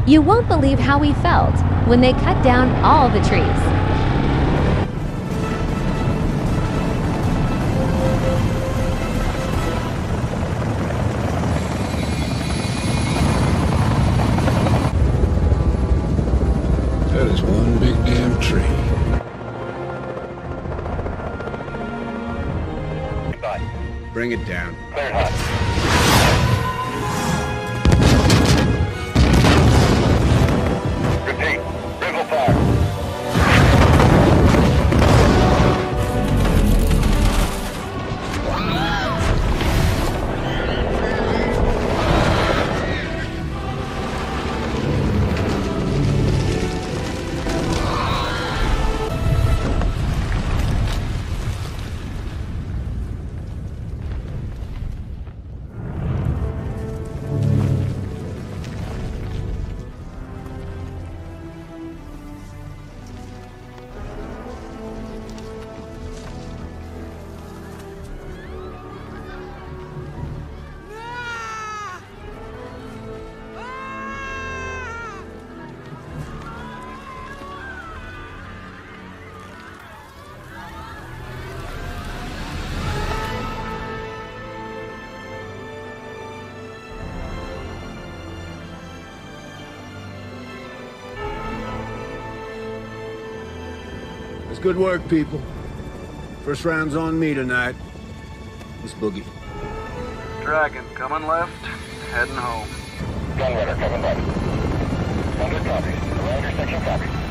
You won't believe how we felt when they cut down all the trees. That is one big damn tree. Bring it down. Cleared hot. Repeat. Rifle fire. It's good work, people. First round's on me tonight. Let's boogie. Dragon, coming left, heading home. Gunrunner coming left. Under copy. Around your section copy.